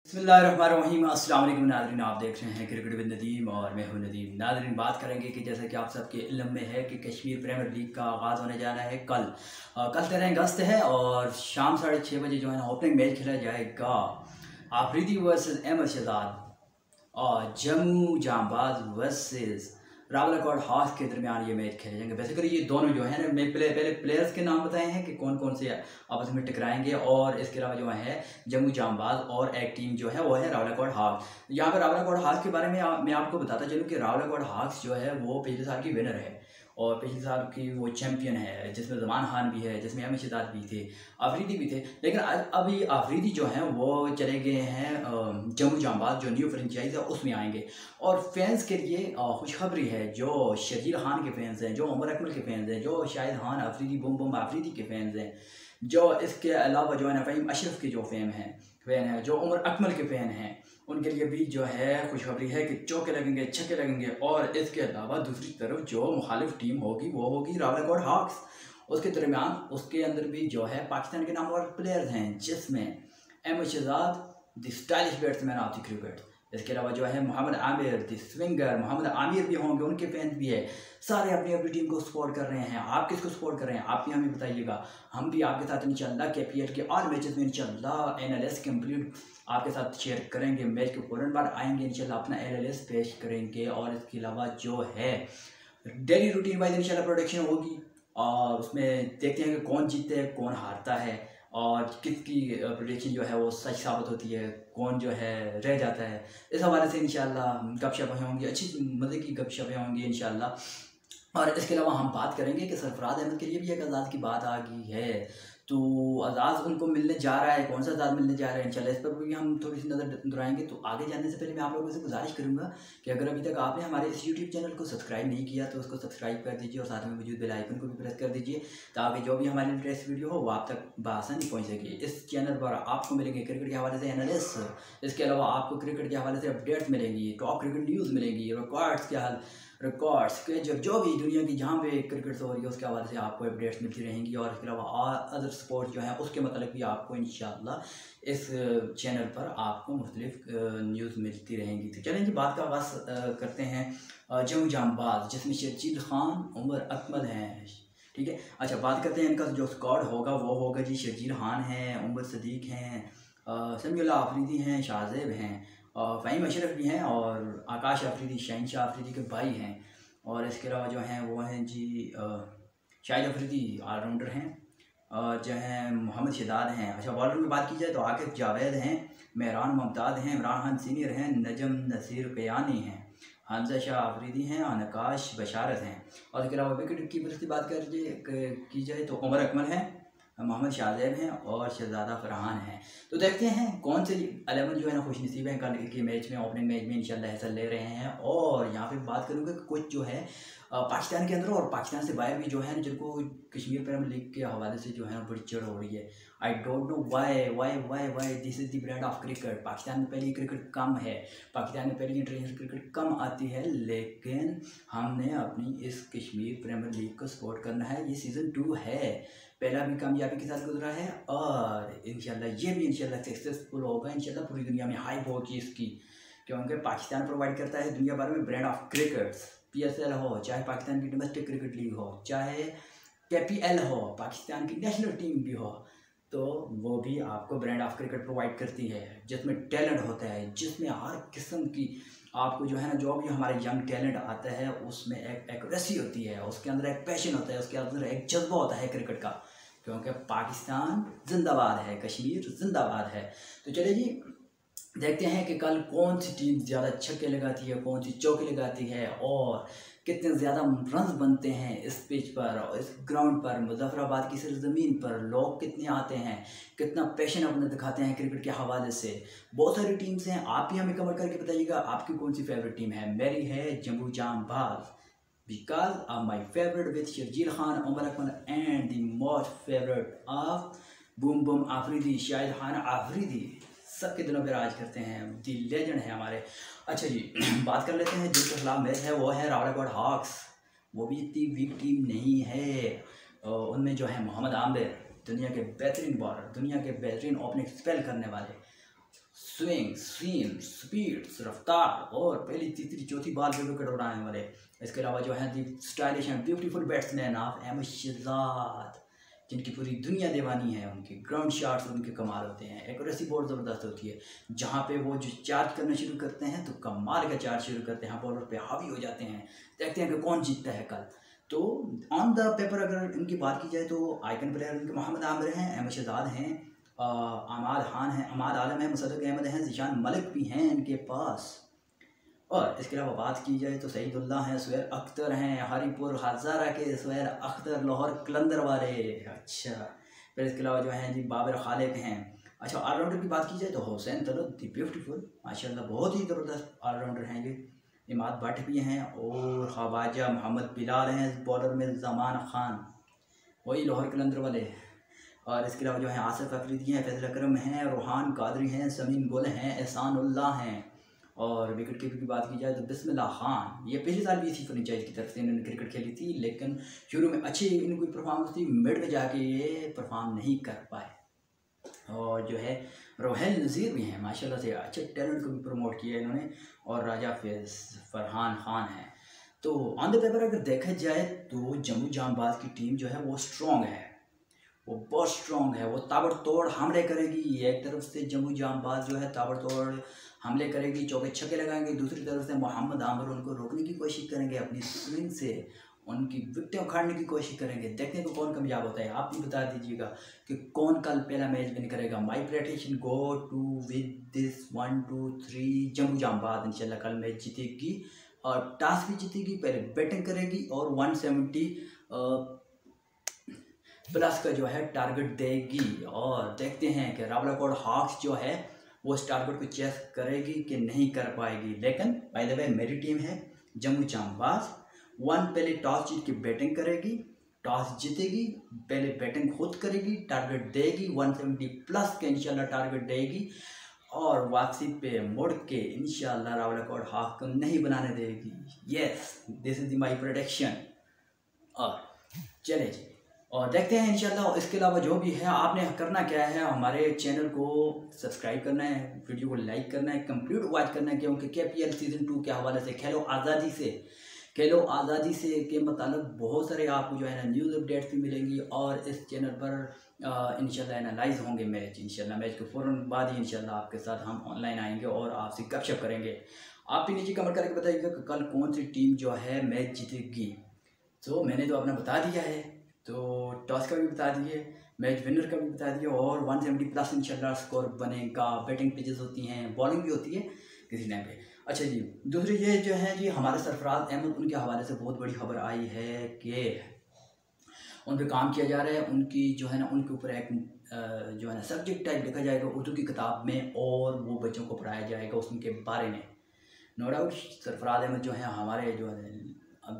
बिस्मिल्लाहिर्रहमानिर्रहीम। अस्सलाम वालेकुम नाज़रीन, आप देख रहे हैं क्रिकेट विद नदीम और मैं हूं नदीम। नाज़रीन, बात करेंगे कि जैसे कि आप सबके इल्म में है कि कश्मीर प्रीमियर लीग का आगाज़ होने जा रहा है कल। कल 13 अगस्त है और शाम 6:30 बजे जो है ना ओपनिंग मैच खेला जाएगा। आफरीदी वर्सेस अहमद शहजाद और जम्मू जांबाज वर्सेस रावलकोट हॉर्स के दरमियान ये मैच खेले जाएंगे। बेसिकली ये दोनों जो है ना, मैं पहले प्लेयर्स के नाम बताए हैं कि कौन कौन से आपस में टकराएंगे, और इसके अलावा जो है जम्मू जांबाज और एक टीम जो है वो है रावलकोट हॉर्स। यहाँ पर रावलकोट हॉर्स के बारे में मैं आपको बताता चलूँ कि रावलकोट हॉर्स जो है वो पिछले साल की विनर है और पिछले साल की वो चैंपियन है, जिसमें ज़मान खान भी है, जिसमें अहमद शहजाद भी थे, आफरीदी भी थे। लेकिन अभी आफरीदी जो हैं वो चले गए हैं जम्मू जांबाज, जो न्यू फ्रेंचाइज है उसमें आएंगे। और फैंस के लिए खुशखबरी है, जो शर्जील खान के फैंस हैं, जो उमर अकमल के फैंस हैं, जो शाहिद खान आफरीदी बुम बुम आफरीदी के फैंस हैं, जो इसके अलावा जो है ना फ़हीम अशरफ के जो फ़ैन हैं, जो उमर अकमल के फ़ैन हैं, उनके लिए भी जो है खुशखबरी है कि चौके लगेंगे, छक्के लगेंगे। और इसके अलावा दूसरी तरफ जो मुखालिफ टीम होगी वो होगी रावलकोट हॉक्स। उसके दरमियान उसके अंदर भी जो है पाकिस्तान के नामवर प्लेयर्स हैं, जिसमें Ahmed Shahzad the stylish batsman of the cricket, इसके अलावा जो है मोहम्मद आमिर द स्विंगर, मोहम्मद आमिर भी होंगे, उनके फैंस भी है। सारे अपनी अपनी टीम को सपोर्ट कर रहे हैं। आप किसको सपोर्ट कर रहे हैं आप भी हमें बताइएगा। हम भी आपके साथ इंशाल्लाह KPL के और मैचेस में इंशाल्लाह एनालिसिस कंप्लीट आपके साथ शेयर करेंगे। मैच के फ़ौरन बाद आएंगे इंशाल्लाह अपना एनालिसिस पेश करेंगे। और इसके अलावा जो है डेली रूटीन वाइज इंशाल्लाह प्रोडक्शन होगी और उसमें देखते हैं कि कौन जीतते हैं, कौन हारता है और किसकी प्रेडिक्शन जो है वो सच साबित होती है, कौन जो है रह जाता है। इस हवाले से इंशाल्लाह गपशपें होंगी, अच्छी मज़े की गपशपें होंगी इंशाल्लाह। और इसके अलावा हम बात करेंगे कि सरफराज अहमद के लिए भी एक आज़ाद की बात आ गई है, तो आज़ाद उनको मिलने जा रहा है। कौन सा आज़ाद मिलने जा रहा है इंशाल्लाह इस पर भी हम थोड़ी सी नज़र दुराएंगे। तो आगे जाने से पहले मैं आप लोगों से गुजारिश करूँगा कि अगर अभी तक आपने हमारे इस यूट्यूब चैनल को सब्सक्राइब नहीं किया तो उसको सब्सक्राइब कर दीजिए और साथ में मौजूद बेल आइकन को भी प्रेस कर दीजिए, ताकि जो भी हमारी लेटेस्ट वीडियो हो वो आप तक बआसानी पहुँच सके। इस चैनल पर आपको मिलेंगे क्रिकेट के हवाले से एनालिसिस, इसके अलावा आपको क्रिकेट के हवाले से अपडेट्स मिलेंगी, टॉप क्रिकेट न्यूज़ मिलेंगी, रिकॉर्ड्स के जो भी दुनिया की जहाँ पे क्रिकेट हो रही है उसके हवाले से आपको अपडेट्स मिलती रहेंगी। और इसके अलावा अदर स्पोर्ट्स जो है उसके मतलब भी आपको इंशाल्लाह इस चैनल पर आपको मुख्तलिफ न्यूज़ मिलती रहेंगी। तो चलें जी, बात का आगाज़ करते हैं जम्मू जांबाज, जिसमें शर्जील खान, उमर अकमल हैं। ठीक है, अच्छा बात करते हैं इनका जो स्क्वाड होगा वो होगा जी। शर्जील खान हैं, उमर सदीक हैं, समीउल्लाह आफरीदी हैं, शाहजेब हैं, फ़हीम अशरफ भी हैं और आकाश आफरीदी, शहनशाह आफरीदी के भाई हैं। और इसके अलावा जो हैं वो हैं जी शाहिद आफरीदी ऑलराउंडर हैं, और जो हैं मोहम्मद शहजाद हैं। अच्छा बॉलर में बात की जाए तो आकिब जावेद हैं, मेहरान मुमताज़ हैं, इमरान खान सीनियर हैं, नजम नसीर कयानी हैं, हमजा शाह आफरीदी हैं और नकाश बशारत हैं। और इसके अलावा विकेट कीपर्स की बात की जाए तो उमर अकमल हैं, मोहम्मद शाहजेब हैं और शहजादा फरहान हैं। तो देखते हैं कौन से 11 जो है ना खुश नसीब हैं कल के मैच में, ओपनिंग मैच में इंशाल्लाह हिस्सा ले रहे हैं। और यहाँ पे बात करूँगा कि कुछ जो है पाकिस्तान के अंदर और पाकिस्तान से बाहर भी जो है जिनको कश्मीर प्रीमियर लीग के हवाले से जो है बड़ी चिढ़ हो रही है। I don't know why this is the brand of cricket. Pakistan में पहले क्रिकेट कम है, पाकिस्तान में पहले इंटरनेशनल क्रिकेट कम आती है, लेकिन हमने अपनी इस कश्मीर प्रीमियर लीग को सपोर्ट करना है। ये सीज़न 2 है, पहला भी कामयाबी के साथ गुजरा है और इंशाल्लाह ये भी इंशाल्लाह सक्सेसफुल होगा। इंशाल्लाह पूरी दुनिया में हाइप होगी इसकी, क्योंकि पाकिस्तान प्रोवाइड करता है दुनिया भर में ब्रांड ऑफ क्रिकेट्स। PSL हो, चाहे पाकिस्तान की डोमेस्टिक क्रिकेट लीग हो, चाहे KPL हो, पाकिस्तान की नेशनल टीम भी हो, तो वो भी आपको ब्रांड ऑफ क्रिकेट प्रोवाइड करती है, जिसमें टैलेंट होता है, जिसमें हर किस्म की आपको जो है ना, जो भी हमारे यंग टैलेंट आता है उसमें एक एक्यूरेसी होती है, उसके अंदर एक पैशन होता है, उसके अंदर एक जज्बा होता है क्रिकेट का, क्योंकि पाकिस्तान जिंदाबाद है, कश्मीर जिंदाबाद है। तो चलिए जी, देखते हैं कि कल कौन सी टीम ज़्यादा छक्के लगाती है, कौन सी चौके लगाती है और कितने ज़्यादा रन्स बनते हैं इस पिच पर और इस ग्राउंड पर, मुजफ्फराबाद की सरजमीन पर लोग कितने आते हैं, कितना पैशन अपना दिखाते हैं क्रिकेट के हवाले से। बहुत सारी टीम्स हैं, आप भी हमें कमेंट करके बताइएगा आपकी कौन सी फेवरेट टीम है। मेरी है जम्मू जांबाज, because of my favorite with Sharjeel Khan, Umar Akmal and the most favorite of boom boom Afridi, Shahid Khan Afridi, सबके दिलों पर राज करते हैं, दी लेजेंड है हमारे। अच्छा जी बात कर लेते हैं जिनके खिलाफ मैच है, वो है रावलकोट हॉक्स। वो भी इतनी वीक टीम नहीं है, उनमें जो है मोहम्मद आमिर, दुनिया के बेहतरीन बॉलर, दुनिया के बेहतरीन ओपनिंग स्पेल करने वाले, स्विंग, सीम, स्पीड, रफ्तार और पहली, तीसरी, चौथी बॉल पे विकेट उड़ाने वाले। इसके अलावा जो है the stylish and beautiful batsman of Ahmed Shahzad, जिनकी पूरी दुनिया दीवानी है। उनके ग्राउंड शॉट्स उनके कमाल होते हैं, एक्यूरेसी बहुत ज़बरदस्त होती है। जहाँ पे वो जो चार्ज करना शुरू करते हैं तो कमाल का चार्ज शुरू करते हैं, बॉलर पे हावी हो जाते हैं। देखते हैं कि कौन जीतता है कल। तो ऑन द पेपर अगर इनकी बात की जाए तो आइकन प्लेयर इनके मोहम्मद आमिर हैं, अहमद शहजाद हैं, अमाद खान हैं, अमाद आलम हैं, मुसद्दक अहमद हैं, ज़ीशान मलिक भी हैं इनके पास। और इसके अलावा बात की जाए तो सईदुल्लाह हैं, सुहैल अख्तर हैं, हरीपुर हज़ारा के सुहैल अख्तर, लाहौर कलंदर वाले। अच्छा, फिर इसके अलावा जो हैं जी बाबर खालिक हैं। अच्छा, ऑलराउंडर की बात की जाए तो हुसैन तलब दी ब्यूटीफुल, माशाल्लाह बहुत ही ज़बरदस्त ऑलराउंडर हैं ये। इमाद भट्ट भी हैं और ख्वाजा मोहम्मद बिलाल हैं। बॉलर में ज़मान खान, वही लाहौर कलंदर वाले। और इसके अलावा जो है आसिफ अफरीदी हैं, फैज़ल अकरम हैं, रूहान कादरी हैं, समीन गुल हैं, एहसानुल्लाह हैं। और विकेट कीपर की बात की जाए तो बिस्मिल्लाह खान, ये पिछले साल भी इसी फ्रेंचाइज की तरफ से इन्होंने क्रिकेट खेली थी, लेकिन शुरू में अच्छी इनकी परफॉर्मेंस थी, मिड में जाके ये परफॉर्म नहीं कर पाए। और जो है रोहेल नज़ीर भी हैं, माशाल्लाह से अच्छे टैलेंट को भी प्रमोट किया इन्होंने। और राजा फरहान खान है। तो ऑन द पेपर अगर देखा जाए तो जम्मू जामबाज की टीम जो है वो स्ट्रॉन्ग है, वो बहुत स्ट्रॉन्ग है, वो ताबड़तोड़ हमले करेगी। एक तरफ से जम्मू जामबाज जो है ताबड़तोड़ हमले करेगी, चौके छक्के लगाएंगे, दूसरी तरफ से मोहम्मद आमिर उनको रोकने की कोशिश करेंगे, अपनी स्विंग से उनकी विकेटें उखाड़ने की कोशिश करेंगे। देखने को कौन कामयाब होता है, आप भी बता दीजिएगा कि कौन कल पहला मैच विन करेगा। My prediction go to with this 1 2 3 Jammu Janbaz इंशाल्लाह कल मैच जीतेगी और टॉस भी जीतेगी, पहले बैटिंग करेगी और 170 प्लस का जो है टारगेट देगी। और देखते हैं कि रावलाकोट हॉक्स जो है वो इस टारगेट को चेस करेगी कि नहीं कर पाएगी। लेकिन बाय द वे मेरी टीम है जम्मू जामबाज, पहले टॉस जीत के बैटिंग करेगी, टॉस जीतेगी, पहले बैटिंग खुद करेगी, टारगेट देगी 170 प्लस के इंशाल्लाह टारगेट देगी और वापसी पे मुड़ के इंशाल्लाह रावलाकोट हॉक्स को नहीं बनाने देगी। Yes, this is my prediction. और चले जी और देखते हैं इंशाल्लाह। इसके अलावा जो भी है आपने करना क्या है, हमारे चैनल को सब्सक्राइब करना है, वीडियो को लाइक करना है, कंप्लीट वॉच करना है, क्योंकि KPL सीज़न 2 के हवाले से खेलो आज़ादी से के मतलब बहुत सारे आपको जो है ना न्यूज़ अपडेट्स भी मिलेंगी। और इस चैनल पर इंशाल्लाह एनालाइज होंगे मैच, इंशाल्लाह मैच के फ़ौरन बाद ही इंशाल्लाह आपके साथ हम ऑनलाइन आएंगे और आपसे गपशप करेंगे। आप भी नीचे कमेंट करके बताइएगा कि कल कौन सी टीम जो है मैच जीतेगी। तो मैंने तो अपना बता दिया है, तो टॉस का भी बता दिए, मैच विनर का भी बता दिया और 170 प्लस इंशाल्लाह स्कोर बनेगा। बैटिंग पिचेस होती हैं, बॉलिंग भी होती है किसी टाइम पे। अच्छा जी, दूसरी ये जो है जी हमारे सरफराज अहमद, उनके हवाले से बहुत बड़ी खबर आई है कि उन पर काम किया जा रहा है। उनकी जो है ना उनके ऊपर एक जो है ना सब्जेक्ट टाइप लिखा जाएगा उर्दू की किताब में और वो बच्चों को पढ़ाया जाएगा उनके बारे में। नो डाउट सरफराज अहमद जो है हमारे जो है अब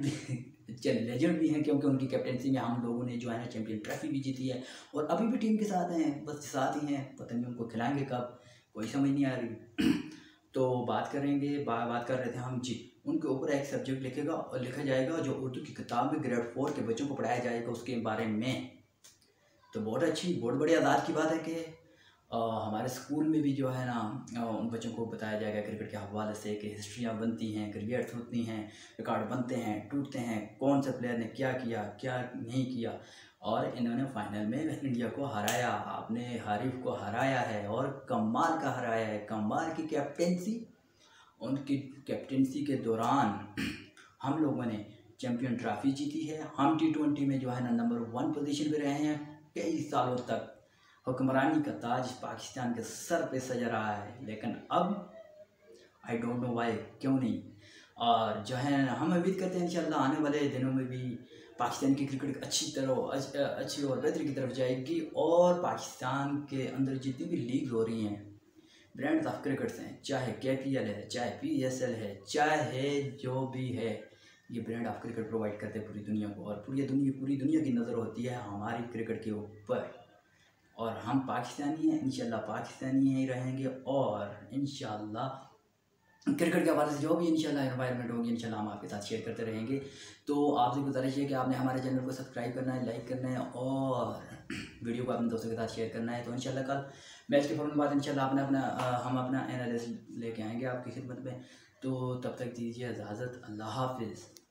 लेजेंड भी हैं, क्योंकि उनकी कैप्टनसी में हम लोगों ने जो है ना चैंपियन ट्रॉफी भी जीती है और अभी भी टीम के साथ हैं, बस साथ ही हैं, पता नहीं उनको खिलाएंगे कब, कोई समझ नहीं आ रही। तो बात करेंगे, बात कर रहे थे हम जी, उनके ऊपर एक सब्जेक्ट लिखा जाएगा जो उर्दू की किताब में ग्रेड 4 के बच्चों को पढ़ाया जाएगा उसके बारे में। तो बहुत बड़ी आज़ाद की बात है कि हमारे स्कूल में भी जो है ना उन बच्चों को बताया जाएगा क्रिकेट के हवाले से कि हिस्ट्रियाँ बनती हैं, क्रिकेट होती हैं, रिकॉर्ड बनते हैं, टूटते हैं, कौन से प्लेयर ने क्या किया क्या नहीं किया। और इन्होंने फाइनल में इंडिया को हराया, अपने हारिफ को हराया है और कमाल का हराया है। कमाल की कैप्टेंसी, उनकी कैप्टेंसी के दौरान हम लोगों ने चैम्पियन ट्रॉफी जीती है। हम T20 में जो है ना नंबर 1 पोजीशन पे रहे हैं कई सालों तक। हुक्मरानी का ताज पाकिस्तान के सर पे सजा रहा है, लेकिन अब आई डोंट नो वाई, क्यों नहीं। और जो है हम उम्मीद करते हैं इंशाल्लाह आने वाले दिनों में भी पाकिस्तान की क्रिकेट अच्छी और बेहतरी की तरफ जाएगी। और पाकिस्तान के अंदर जितनी भी लीग हो रही हैं, ब्रांड्स ऑफ क्रिकेट्स हैं, चाहे KPL है, चाहे PSL है, चाहे जो भी है, ये ब्रांड ऑफ क्रिकेट प्रोवाइड करते हैं पूरी दुनिया को। और पूरी दुनिया की नज़र होती है हमारी क्रिकेट के ऊपर। और हम पाकिस्तानी हैं, इंशाल्लाह पाकिस्तानी ही रहेंगे। और इंशाल्लाह क्रिकेट के हवाले से जो भी इंशाल्लाह एनवायरनमेंट होगी इंशाल्लाह हम आपके साथ शेयर करते रहेंगे। तो आपसे गुजारिश है कि आपने हमारे चैनल को सब्सक्राइब करना है, लाइक करना है और वीडियो को अपने दोस्तों के साथ शेयर करना है। तो इंशाल्लाह कल मैच के फ़ौरन बाद इंशाल्लाह हम अपना एनालिसिस लेके आएंगे आपकी खिदमत में। तो तब तक दीजिए इजाज़त, अल्लाह हाफ़िज़।